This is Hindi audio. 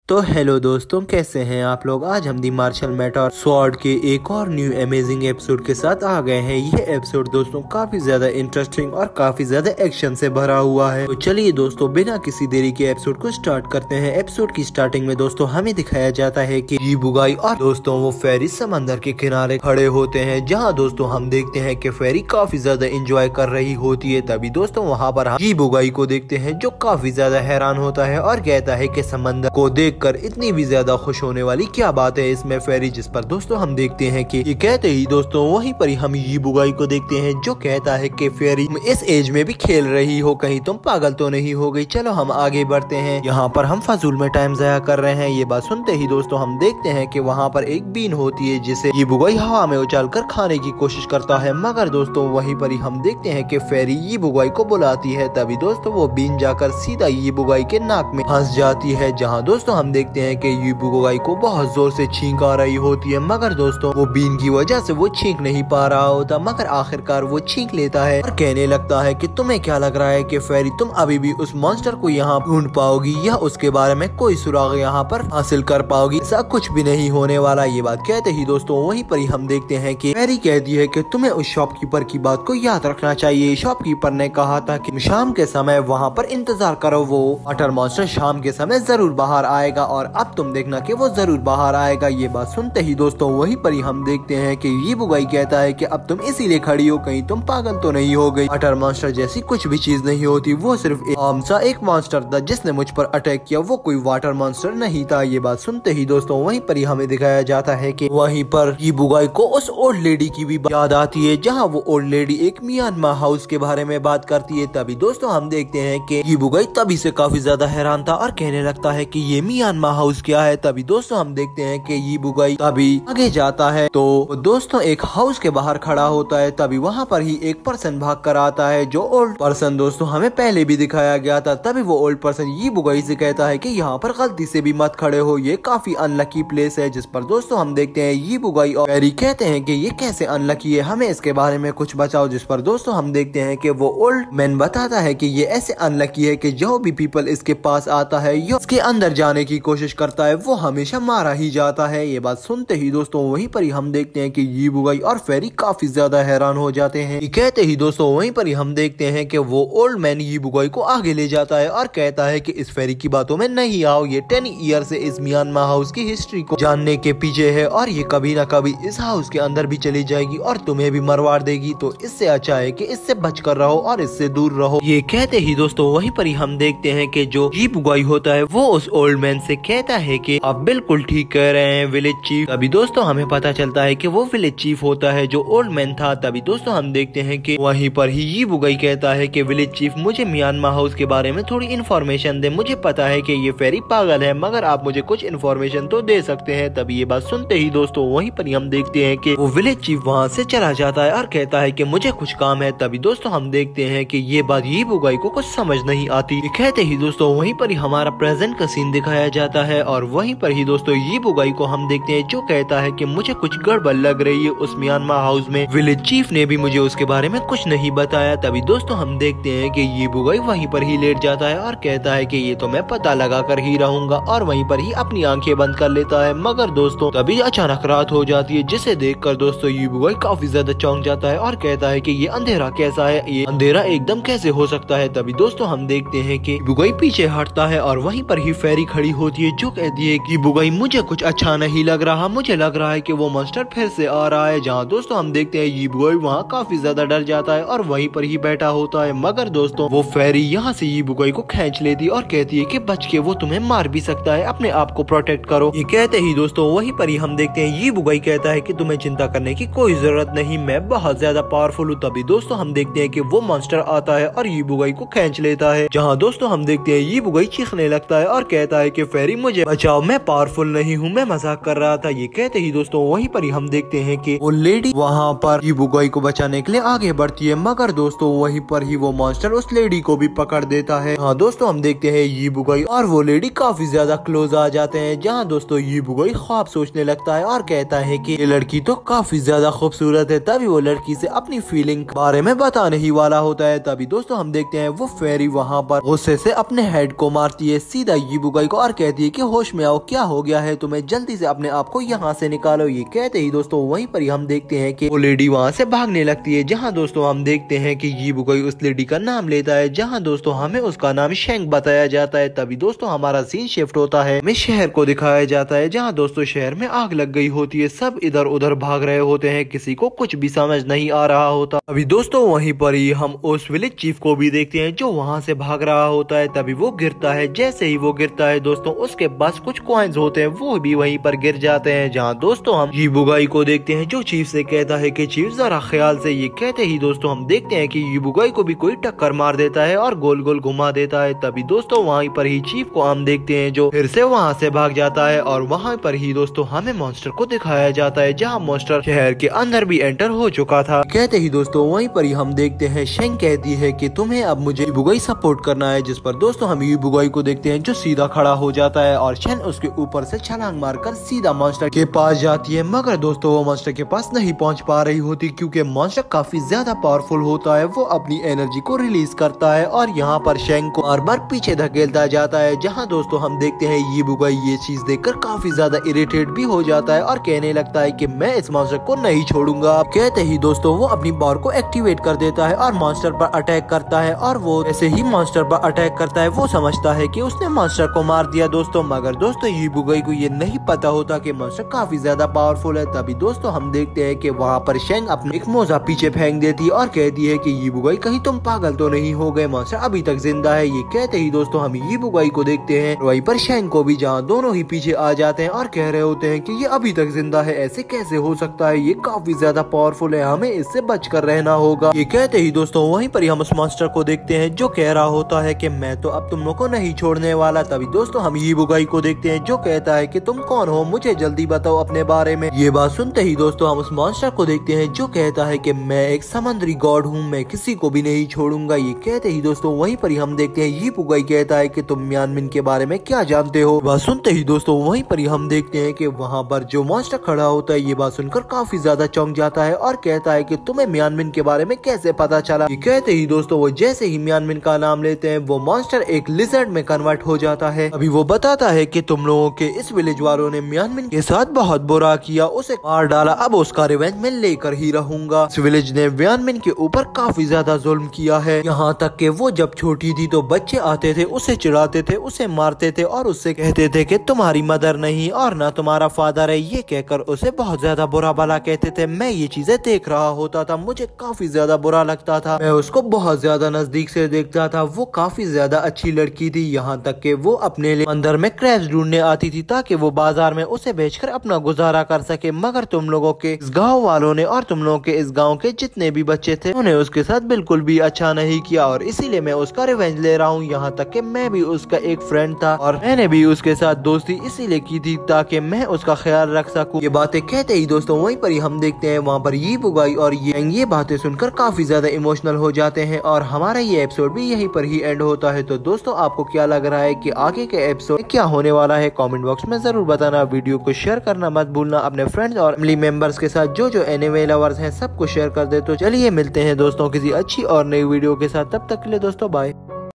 तो हेलो दोस्तों, कैसे हैं आप लोग। आज हम दी मार्शल मेटार स्वॉर्ड के एक और न्यू अमेजिंग एपिसोड के साथ आ गए हैं। ये एपिसोड दोस्तों काफी ज्यादा इंटरेस्टिंग और काफी ज्यादा एक्शन से भरा हुआ है। तो चलिए दोस्तों, बिना किसी देरी के एपिसोड को स्टार्ट करते हैं। एपिसोड की स्टार्टिंग में दोस्तों हमें दिखाया जाता है कि यीबुगाई और दोस्तों वो फेरी समंदर के किनारे खड़े होते हैं, जहाँ दोस्तों हम देखते हैं कि फेरी काफी ज्यादा एंजॉय कर रही होती है। तभी दोस्तों वहाँ पर हम यीबुगाई को देखते हैं, जो काफी ज्यादा हैरान होता है और कहता है कि समंदर को देखकर इतनी भी ज्यादा खुश होने वाली क्या बात है इसमें फेरी। जिस पर दोस्तों हम देखते हैं कि ये कहते ही दोस्तों वहीं पर ही हम यीबुगाई को देखते हैं, जो कहता है कि फेरी इस एज में भी खेल रही हो, कहीं तुम पागल तो नहीं हो गई। चलो हम आगे बढ़ते हैं, यहाँ पर हम फजूल में टाइम जाया कर रहे हैं। ये बात सुनते ही दोस्तों हम देखते हैं कि वहाँ पर एक बीन होती है, जिसे यीबुगाई हवा में उछालकर खाने की कोशिश करता है। मगर दोस्तों वहीं पर ही हम देखते हैं कि फेरी यीबुगाई को बुलाती है। तभी दोस्तों वो बीन जाकर सीधा यीबुगाई के नाक में फंस जाती है, जहाँ दोस्तों हम देखते हैं कि यीबुगाई को बहुत जोर से छींक आ रही होती है। मगर दोस्तों वो बीन की वजह से वो छींक नहीं पा रहा होता, मगर आखिरकार वो छींक लेता है और कहने लगता है कि तुम्हें क्या लग रहा है कि फेरी तुम अभी भी उस मॉन्स्टर को यहाँ ढूंढ पाओगी या उसके बारे में कोई सुराग यहाँ पर हासिल कर पाओगी। ऐसा कुछ भी नहीं होने वाला। ये बात कहते ही दोस्तों वहीं पर ही हम देखते हैं कि फेरी कहती है कि तुम्हें उस शॉपकीपर की बात को याद रखना चाहिए। शॉपकीपर ने कहा था कि शाम के समय वहाँ पर इंतजार करो, वो वाटर मॉन्स्टर शाम के समय जरूर बाहर आएगा और अब तुम देखना कि वो जरूर बाहर आएगा। ये बात सुनते ही दोस्तों वहीं पर ही हम देखते हैं कि यीबुगाई कहता है कि अब तुम इसीलिए खड़ी हो, कहीं तुम पागल तो नहीं हो गई। वाटर मॉन्स्टर जैसी कुछ भी चीज नहीं होती, वो सिर्फ एक मॉन्स्टर था जिसने मुझ पर अटैक किया, वो कोई वाटर मॉन्स्टर नहीं था। ये बात सुनते ही दोस्तों वहीं पर ही हमें दिखाया जाता है कि वहीं पर यीबुगाई को उस ओल्ड लेडी की भी याद आती है, जहाँ वो ओल्ड लेडी एक म्यांमार हाउस के बारे में बात करती है। तभी दोस्तों हम देखते हैं कि यीबुगाई तभी से काफी ज्यादा हैरान था और कहने लगता है कि ये म्यांमार हाउस क्या है। तभी दोस्तों हम देखते हैं कि यीबुगाई तभी आगे जाता है तो दोस्तों एक हाउस के बाहर खड़ा होता है। तभी वहाँ पर ही एक पर्सन भाग कर आता है, जो ओल्ड पर्सन दोस्तों हमें पहले भी दिखाया गया था। तभी वो ओल्ड पर्सन यीबुगाई से कहता है कि यहाँ पर गलती से भी मत खड़े हो, ये काफी अनलकी प्लेस है। जिस पर दोस्तों हम देखते हैं यीबुगाई और फेरी कहते हैं कि ये कैसे अनलकी है, हमें इसके बारे में कुछ बताओ। जिस पर दोस्तों हम देखते हैं कि वो ओल्ड मैन बताता है कि ये ऐसे अनलकी है कि जो भी पीपल इसके पास आता है या इसके अंदर जाने की कोशिश करता है, वो हमेशा मारा ही जाता है। ये बात सुनते ही दोस्तों वहीं पर ही हम देखते हैं कि यीबुगाई और फेरी काफी ज्यादा हैरान हो जाते हैं। कहते ही दोस्तों वहीं पर ही हम देखते हैं कि वो ओल्ड मैन यीबुगाई को आगे ले जाता है और कहता है कि इस फेरी की बातों में नहीं आओ, ये 10 ईयर से इस म्यांमार हाउस की हिस्ट्री को जानने के पीछे है और ये कभी ना कभी इस हाउस के अंदर भी चली जाएगी और तुम्हें भी मरवार देगी। तो इससे अच्छा है कि इससे बच कर रहो और इससे दूर रहो। ये कहते ही दोस्तों वहीं पर ही हम देखते हैं कि जो यीबुगाई होता है वो उस ओल्ड मैन से कहता है कि आप बिल्कुल ठीक कह रहे हैं विलेज चीफ। अभी दोस्तों हमें पता चलता है कि वो विलेज चीफ होता है जो ओल्ड मैन था। तभी दोस्तों हम देखते हैं कि वहीं पर ही यीबुगाई कहता है कि विलेज चीफ मुझे म्यांमार हाउस के बारे में थोड़ी इन्फॉर्मेशन दे, मुझे पता है कि ये फेरी पागल है, मगर आप मुझे कुछ इन्फॉर्मेशन तो दे सकते हैं। तभी ये बात सुनते ही दोस्तों वहीं पर हम देखते हैं कि वो विलेज चीफ वहाँ से चला जाता है और कहता है कि मुझे कुछ काम है। तभी दोस्तों हम देखते हैं कि ये बात यीबुगाई को कुछ समझ नहीं आती। कहते ही दोस्तों वहीं पर ही हमारा प्रेजेंट का सीन दिखाया जाता है और वहीं पर ही दोस्तों यीबुगाई को हम देखते हैं, जो कहता है कि मुझे कुछ गड़बड़ लग रही है उस म्यांमार हाउस में, विलेज चीफ ने भी मुझे उसके बारे में कुछ नहीं बताया। तभी दोस्तों हम देखते हैं कि यीबुगाई वहीं पर ही लेट जाता है और कहता है कि ये तो मैं पता लगा कर ही रहूंगा और वहीं पर ही अपनी आंखें बंद कर लेता है। मगर दोस्तों तभी अचानक रात हो जाती है, जिसे देखकर दोस्तों यीबुगाई काफी ज्यादा चौंक जाता है और कहता है कि ये अंधेरा कैसा है, ये अंधेरा एकदम कैसे हो सकता है। तभी दोस्तों हम देखते हैं कि यीबुगाई पीछे हटता है और वहीं पर ही फेरी खड़ी होती है, जो कहती है कि यीबुगाई मुझे कुछ अच्छा नहीं लग रहा, मुझे लग रहा है कि वो मॉन्स्टर फिर से आ रहा है। जहाँ दोस्तों हम देखते हैं यीबुगाई वहाँ काफी ज्यादा डर जाता है और वहीं पर ही बैठा होता है। मगर दोस्तों वो फेरी यहाँ से यीबुगाई को खींच लेती और कहती है कि बच के, वो तुम्हें मार भी सकता है, अपने आप को प्रोटेक्ट करो। ये कहते ही दोस्तों वहीं पर ही हम देखते हैं यीबुगाई कहता है कि तुम्हें चिंता करने की कोई जरूरत नहीं, मैं बहुत ज्यादा पावरफुल हूँ। तभी दोस्तों हम देखते हैं कि वो मॉन्स्टर आता है और यीबुगाई को खींच लेता है, जहाँ दोस्तों हम देखते हैं यीबुगाई चीखने लगता है और कहता है कि फेरी मुझे बचाओ, मैं पावरफुल नहीं हूँ, मैं मजाक कर रहा था। ये कहते ही दोस्तों वहीं पर ही हम देखते हैं कि वो लेडी वहाँ पर यीबुगाई को बचाने के लिए आगे बढ़ती है, मगर दोस्तों वहीं पर ही वो मॉन्स्टर उस लेडी को भी पकड़ देता है। हाँ दोस्तों हम देखते हैं यीबुगाई और वो लेडी काफी ज्यादा क्लोज आ जाते हैं, जहाँ दोस्तों यीबुगाई ख्वाब सोचने लगता है और कहता है कि ये लड़की तो काफी ज्यादा खूबसूरत है। तभी वो लड़की से अपनी फीलिंग बारे में बताने ही वाला होता है। तभी दोस्तों हम देखते हैं वो फेरी वहाँ पर गुस्से से अपने हेड को मारती है सीधा यीबुगाई को और कहती है कि होश में आओ, क्या हो गया है तुम्हें, जल्दी से अपने आप को यहाँ से निकालो। ये कहते ही दोस्तों वहीं पर ही हम देखते हैं कि वो लेडी वहाँ से भागने लगती है, जहाँ दोस्तों हम देखते हैं कि यीबुगाई उस लेडी का नाम लेता है, जहाँ दोस्तों हमें उसका नाम शेंग बताया जाता है। तभी दोस्तों हमारा सीन शिफ्ट होता है, हमें शहर को दिखाया जाता है, जहाँ दोस्तों शहर में आग लग गई होती है, सब इधर उधर भाग रहे होते हैं, किसी को कुछ भी समझ नहीं आ रहा होता। अभी दोस्तों वहीं पर ही हम उस विलेज चीफ को भी देखते हैं जो वहाँ से भाग रहा होता है। तभी वो गिरता है, जैसे ही वो गिरता है दोस्तों उसके पास कुछ कॉइन्स होते हैं, वो भी वहीं पर गिर जाते हैं, जहाँ दोस्तों हम यीबुगाई को देखते हैं जो चीफ से कहता है कि चीफ जरा ख्याल से। ये कहते ही दोस्तों हम देखते हैं कि यीबुगाई को भी कोई टक्कर मार देता है और गोल गोल घुमा देता है। तभी दोस्तों वहीं पर ही चीफ को हम देखते हैं जो फिर से वहाँ से भाग जाता है और वहाँ पर ही दोस्तों हमें मॉन्स्टर को दिखाया जाता है, जहाँ मॉन्स्टर शहर के अंदर भी एंटर हो चुका था। कहते ही दोस्तों वहीं पर ही हम देखते हैं शेंग कहती है कि तुम्हें अब मुझे यीबुगाई सपोर्ट करना है, जिस पर दोस्तों हम यीबुगाई को देखते हैं जो सीधा खड़ा हो जाता है और शेंग उसके ऊपर से छलांग मारकर सीधा मॉन्स्टर के पास जाती है। मगर दोस्तों वो मॉन्स्टर के पास नहीं पहुंच पा रही होती, क्योंकि मॉन्स्टर काफी ज्यादा पावरफुल होता है। वो अपनी एनर्जी को रिलीज करता है और यहाँ पर शेंग को बार बार पीछे धकेलता जाता है, जहाँ दोस्तों हम देखते हैं यीबुगाई ये चीज देखकर काफी ज्यादा इरिटेट भी हो जाता है और कहने लगता है कि मैं इस मॉन्स्टर को नहीं छोड़ूंगा। कहते ही दोस्तों वो अपनी पावर को एक्टिवेट कर देता है और मॉन्स्टर पर अटैक करता है और वो ऐसे ही मॉन्स्टर पर अटैक करता है। वो समझता है कि उसने मॉन्स्टर को मार दिया दोस्तों, मगर दोस्तों यीबुगाई को ये नहीं पता होता कि मॉन्स्टर काफी ज्यादा पावरफुल है। तभी दोस्तों हम देखते हैं कि वहाँ पर शेंग अपने एक मोजा पीछे फेंक देती है और कहती है कि यीबुगाई कहीं तुम पागल तो नहीं हो गए, मॉन्स्टर अभी तक जिंदा है। ये कहते ही दोस्तों हम यीबुगाई को देखते हैं वहीं पर शेंग को भी, जहाँ दोनों ही पीछे आ जाते हैं और कह रहे होते हैं कि ये अभी तक जिंदा है, ऐसे कैसे हो सकता है, ये काफी ज्यादा पावरफुल है, हमें इससे बचकर रहना होगा। ये कहते ही दोस्तों वहीं पर ही हम उस मॉन्स्टर को देखते हैं जो कह रहा होता है कि मैं तो अब तुम लोगों को नहीं छोड़ने वाला। तभी दोस्तों हम यीबुगाई को देखते हैं जो कहता है कि तुम कौन हो, मुझे जल्दी बताओ अपने बारे में। ये बात सुनते ही दोस्तों हम उस मॉन्स्टर को देखते हैं जो कहता है कि मैं एक समुद्री गॉड हूँ, मैं किसी को भी नहीं छोड़ूंगा। ये कहते ही दोस्तों वहीं पर ही हम देखते हैं यीबुगाई कहता है कि तुम म्यानमिन के बारे में क्या जानते हो। बात सुनते ही दोस्तों वहीं पर ही हम देखते हैं कि वहाँ पर जो मॉन्स्टर खड़ा होता है ये बात सुनकर काफी ज्यादा चौंक जाता है और कहता है कि तुम्हें म्यानमिन के बारे में कैसे पता चला। ये कहते ही दोस्तों वो जैसे ही म्यानमिन का नाम लेते हैं वो मॉन्स्टर एक लिजर्ड में कन्वर्ट हो जाता है। अभी वो बताता है कि तुम लोगों के इस विलेज वालों ने म्यानमिन के साथ बहुत बुरा किया, उसे मार डाला, अब उसका रिवेंज मैं लेकर ही रहूंगा। इस विलेज ने म्यानमिन के ऊपर काफी ज्यादा जुल्म किया है, यहाँ तक कि वो जब छोटी थी तो बच्चे आते थे उसे चिढ़ाते थे, उसे मारते थे और उससे कहते थे कि तुम्हारी मदर नहीं और ना तुम्हारा फादर है। ये कहकर उसे बहुत ज्यादा बुरा भला कहते थे। मैं ये चीजें देख रहा होता था, मुझे काफी ज्यादा बुरा लगता था, मैं उसको बहुत ज्यादा नजदीक से देखता था। वो काफी ज्यादा अच्छी लड़की थी, यहाँ तक कि वो अपने लिए अंदर में क्रैब्स ढूंढने आती थी ताकि वो बाजार में उसे बेचकर अपना गुजारा कर सके। मगर तुम लोगों के इस गाँव वालों ने और तुम लोगों के इस गाँव के जितने भी बच्चे थे उन्हें उसके साथ बिल्कुल भी अच्छा नहीं किया और इसीलिए मैं उसका रिवेंज ले रहा हूँ। यहाँ तक कि मैं भी उसका एक फ्रेंड था और मैंने भी उसके साथ दोस्ती इसीलिए की थी ताकि मैं उसका ख्याल रख सकूं। ये बातें कहते ही दोस्तों वहीं पर ही हम देखते हैं वहाँ पर यीबुगाई और ये बातें सुनकर काफी ज्यादा इमोशनल हो जाते हैं और हमारा ये एपिसोड भी यहीं पर ही एंड होता है। तो दोस्तों आपको क्या लग रहा है कि आगे के एपिसोड क्या होने वाला है, कमेंट बॉक्स में जरूर बताना। वीडियो को शेयर करना मत भूलना अपने फ्रेंड्स और फैमिली मेंबर्स के साथ, जो एनिमे लवर्स हैं सबको शेयर कर दे। तो चलिए मिलते हैं दोस्तों किसी अच्छी और नई वीडियो के साथ, तब तक के लिए दोस्तों बाय।